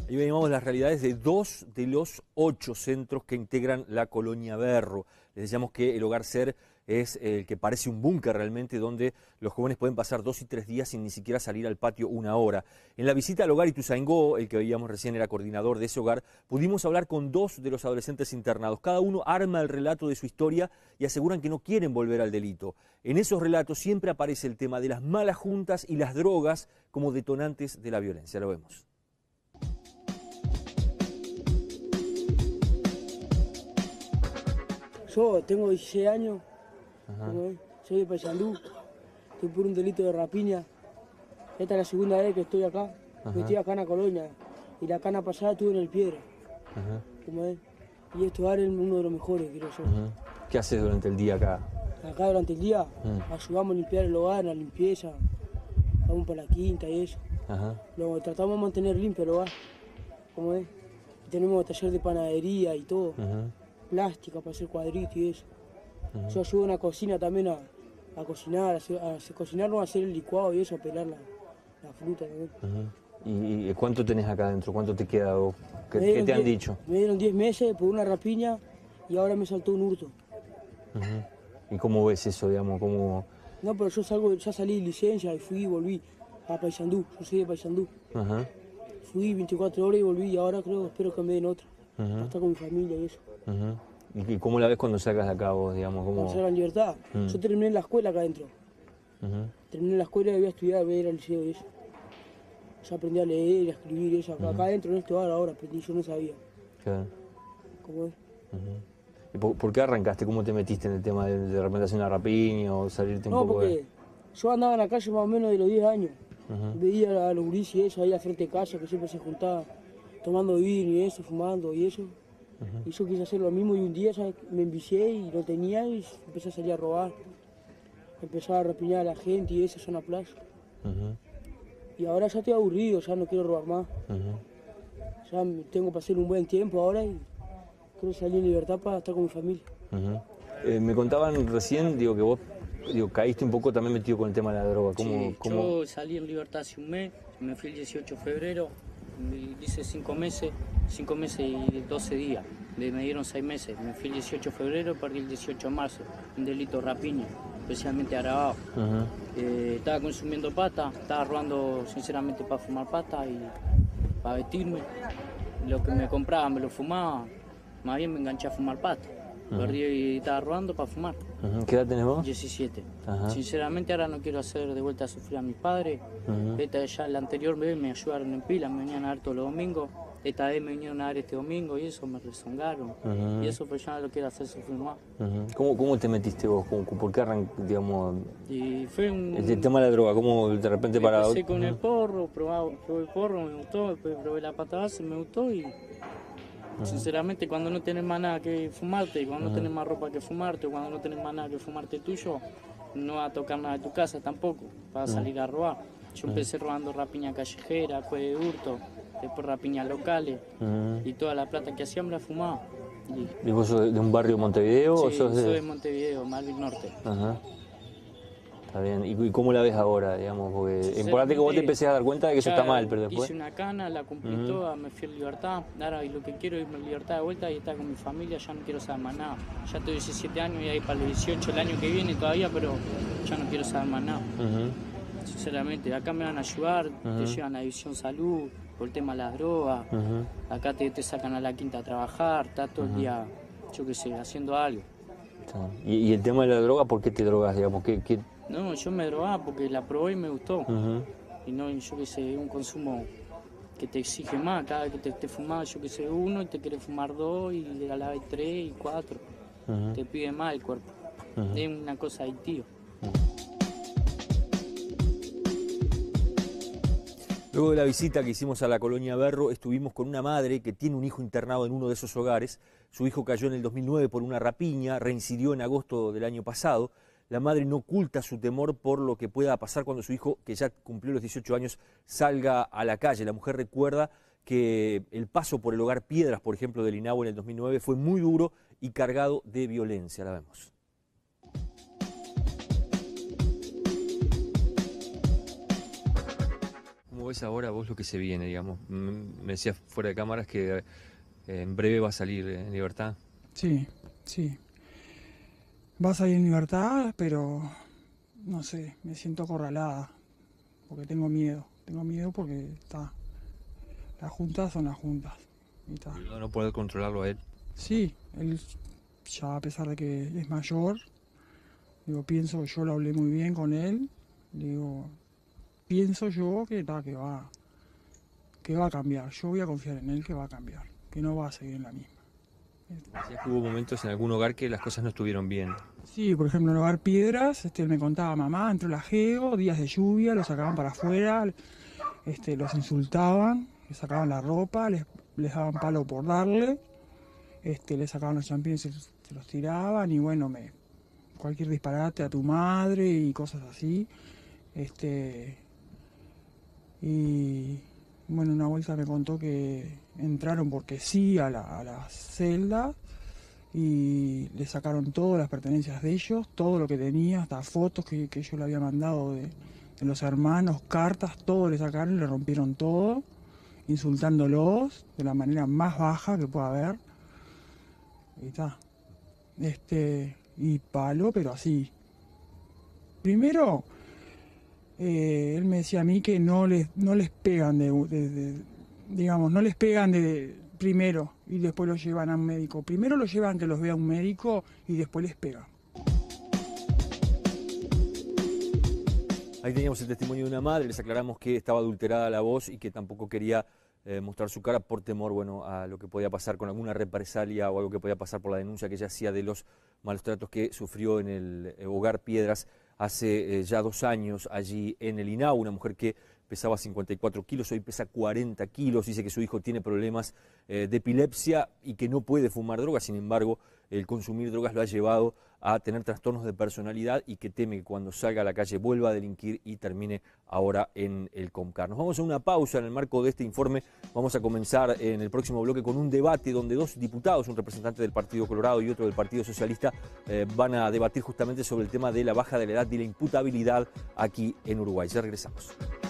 Ahí veíamos las realidades de 2 de los 8 centros que integran la colonia Berro. Les decíamos que el Hogar Ser es el que parece un búnker realmente, donde los jóvenes pueden pasar 2 y 3 días sin ni siquiera salir al patio una hora. En la visita al hogar Ituzaingó, el que veíamos recién era coordinador de ese hogar, pudimos hablar con 2 de los adolescentes internados. Cada uno arma el relato de su historia y aseguran que no quieren volver al delito. En esos relatos siempre aparece el tema de las malas juntas y las drogas como detonantes de la violencia. Lo vemos. Yo tengo 16 años, Ajá. soy de Paysandú, estoy por un delito de rapiña. Esta es la segunda vez que estoy acá, estoy acá en la colonia, y la cana pasada estuve en el Piedra. Ajá. Como es. Y este hogar es uno de los mejores, creo yo. ¿Qué haces durante el día acá? Acá durante el día ayudamos a limpiar el hogar, la limpieza, vamos para la quinta y eso. Ajá. Lo tratamos de mantener limpio el hogar, como es. Tenemos taller de panadería y todo. Plástica para hacer cuadritos y eso. Yo ayudo en la cocina también a cocinar, a cocinar, no a hacer el licuado y eso, a pelar la fruta también. ¿Y cuánto tenés acá adentro? ¿Cuánto te queda vos? ¿Qué te han dicho? Me dieron 10 meses por una rapiña y ahora me saltó un hurto. ¿Y cómo ves eso, digamos? ¿Cómo... No, pero ya salí de licencia y fui y volví a Paysandú, yo soy de Paysandú. Fui 24 horas y volví y ahora espero que me den otra. Para estar con mi familia y eso. ¿Y cómo la ves cuando salgas de acá vos, digamos? Cuando salga en libertad. Yo terminé la escuela acá adentro. Terminé la escuela y voy a estudiar, voy a ir al liceo y eso. Ya aprendí a leer, a escribir y eso. Acá adentro en este hogar ahora aprendí, yo no sabía. Claro. ¿Cómo es? ¿Y por qué arrancaste? ¿Cómo te metiste en el tema de repente hacer una rapiña o salirte un poco porque yo andaba en la calle más o menos de los 10 años. Veía a los gurises y eso, ahí al frente de casa, que siempre se juntaban tomando vino y eso, fumando y eso. Y yo quise hacer lo mismo y un día me envicié y lo tenía y empecé a salir a robar. Empezaba a rapiñar a la gente y eso, zona playa. Y ahora ya estoy aburrido, ya no quiero robar más. Ya tengo para hacer un buen tiempo ahora y quiero salir en libertad para estar con mi familia. Me contaban recién, digo, que vos caíste un poco también metido con el tema de la droga. Sí, yo salí en libertad hace un mes, me fui el 18 de febrero, hice 5 meses y 12 días, me dieron 6 meses, me fui el 18 de febrero, perdí el 18 de marzo, un delito de rapiña, especialmente agravado. Estaba consumiendo pata, estaba robando sinceramente para fumar pata y para vestirme, lo que me compraba me lo fumaba, más bien me enganché a fumar pata. Perdí y estaba robando para fumar. ¿Qué edad tenés vos? 17. Sinceramente ahora no quiero hacer de vuelta a sufrir a mis padres. Ya la anterior vez me ayudaron en pila, me venían a ver todos los domingos. Esta vez me vinieron a ver este domingo y eso me rezongaron. Y eso pues ya no lo quiero hacer sufrir más. ¿Cómo te metiste vos? ¿Por qué digamos? Y fue el tema de la droga, ¿cómo de repente para...? Empecé con el porro, probé el porro, me gustó, después probé la pata base, me gustó y... Sinceramente, cuando no tenés más nada que fumarte, y cuando no tenés más ropa que fumarte, o cuando no tenés más nada que fumarte tuyo, no vas a tocar nada de tu casa tampoco, vas a salir a robar. Yo empecé robando rapiña callejera, de hurto, después rapiñas locales, y toda la plata que hacía me la fumaba. ¿Y vos sos de un barrio de Montevideo? Sí, o sos soy de Montevideo, Malvin Norte. Está bien. ¿Y cómo la ves ahora, digamos? Porque es importante que vos te empecés a dar cuenta de que eso está mal, pero después... Hice una cana, la cumplí toda, me fui en libertad. Ahora y lo que quiero es irme en libertad de vuelta y estar con mi familia, ya no quiero saber más nada. Ya tengo 17 años y ahí para los 18 el año que viene todavía, pero ya no quiero saber más nada. Sinceramente, acá me van a ayudar, te llevan a División Salud, por el tema de las drogas. Acá te sacan a la quinta a trabajar, estás todo el día, yo qué sé, haciendo algo. ¿Y el tema de la droga, por qué te drogas, digamos? No, yo me drogaba porque la probé y me gustó. Y no, yo qué sé, un consumo que te exige más. Cada vez que te fumas, yo qué sé, uno y te quiere fumar 2 y a la vez 3 y 4. Te pide más el cuerpo. Es una cosa adictiva. Luego de la visita que hicimos a la colonia Berro, estuvimos con una madre que tiene un hijo internado en uno de esos hogares. Su hijo cayó en el 2009 por una rapiña, reincidió en agosto del año pasado. La madre no oculta su temor por lo que pueda pasar cuando su hijo, que ya cumplió los 18 años, salga a la calle. La mujer recuerda que el paso por el hogar Piedras, por ejemplo, del INAHU en el 2009 fue muy duro y cargado de violencia. La vemos. ves ahora vos lo que se viene, digamos? Me decías fuera de cámaras que en breve va a salir en libertad. Sí, sí. Va a salir en libertad, pero no sé, me siento acorralada, porque tengo miedo. Tengo miedo porque las juntas son las juntas. Y está. No poder controlarlo a él. Sí, él ya a pesar de que es mayor, digo, pienso que yo lo hablé muy bien con él, digo, pienso yo que va a cambiar. Yo voy a confiar en él que va a cambiar, que no va a seguir en la misma. Decías que hubo momentos en algún hogar que las cosas no estuvieron bien. Sí, por ejemplo, en el hogar Piedras, él me contaba, mamá, entró el ajeo, días de lluvia, los sacaban para afuera, los insultaban, les sacaban la ropa, les daban palo por darle, le sacaban los champiñones, se los tiraban y bueno, cualquier disparate a tu madre y cosas así. Y bueno, una vuelta me contó que entraron porque sí a la celda y le sacaron todas las pertenencias de ellos, todo lo que tenía, hasta fotos que yo le había mandado de los hermanos, cartas, todo le sacaron, le rompieron todo, insultándolos de la manera más baja que pueda haber. Y está. Y palo, pero así. Primero, él me decía a mí que no les pegan digamos, no les pegan primero y después los llevan a un médico. Primero los llevan que los vea un médico y después les pegan. Ahí teníamos el testimonio de una madre, les aclaramos que estaba adulterada la voz y que tampoco quería mostrar su cara por temor, bueno, a lo que podía pasar con alguna represalia o algo que podía pasar por la denuncia que ella hacía de los malos tratos que sufrió en el hogar Piedras hace ya 2 años allí en el INAU. Una mujer que pesaba 54 kilos, hoy pesa 40 kilos, dice que su hijo tiene problemas de epilepsia y que no puede fumar drogas, sin embargo, el consumir drogas lo ha llevado a tener trastornos de personalidad y que teme que cuando salga a la calle vuelva a delinquir y termine ahora en el Comcar. Nos vamos a una pausa en el marco de este informe. Vamos a comenzar en el próximo bloque con un debate donde 2 diputados, un representante del Partido Colorado y otro del Partido Socialista, van a debatir justamente sobre el tema de la baja de la edad y la imputabilidad aquí en Uruguay. Ya regresamos.